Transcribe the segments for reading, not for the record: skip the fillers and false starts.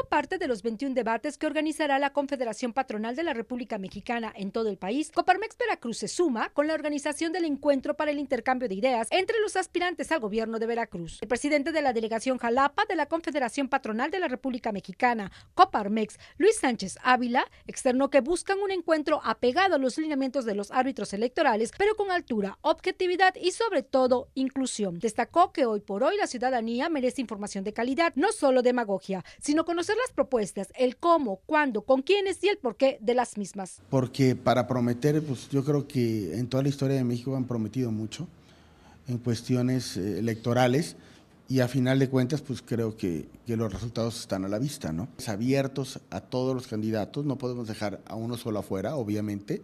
parte de los 21 debates que organizará la Confederación Patronal de la República Mexicana en todo el país, Coparmex Veracruz se suma con la organización del encuentro para el intercambio de ideas entre los aspirantes al gobierno de Veracruz. El presidente de la delegación Jalapa de la Confederación Patronal de la República Mexicana, Coparmex, Luis Sánchez Ávila, externó que buscan un encuentro apegado a los lineamientos de los árbitros electorales, pero con altura, objetividad y sobre todo inclusión. Destacó que hoy por hoy la ciudadanía merece información de calidad, no solo demagogia, sino conocer las propuestas, el cómo, cuándo, con quiénes y el porqué de las mismas. Porque para prometer, pues yo creo que en toda la historia de México han prometido mucho en cuestiones electorales y a final de cuentas pues creo que los resultados están a la vista, ¿no? Abiertos a todos los candidatos, no podemos dejar a uno solo afuera, obviamente,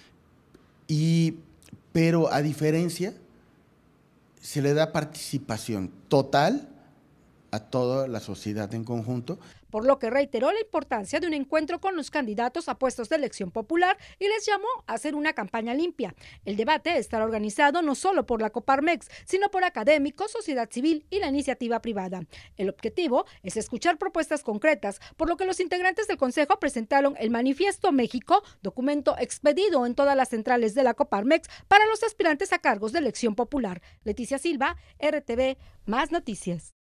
pero a diferencia se le da participación total a toda la sociedad en conjunto. Por lo que reiteró la importancia de un encuentro con los candidatos a puestos de elección popular y les llamó a hacer una campaña limpia. El debate estará organizado no solo por la Coparmex, sino por académicos, sociedad civil y la iniciativa privada. El objetivo es escuchar propuestas concretas, por lo que los integrantes del Consejo presentaron el Manifiesto México, documento expedido en todas las centrales de la Coparmex para los aspirantes a cargos de elección popular. Leticia Silva, RTV, Más Noticias.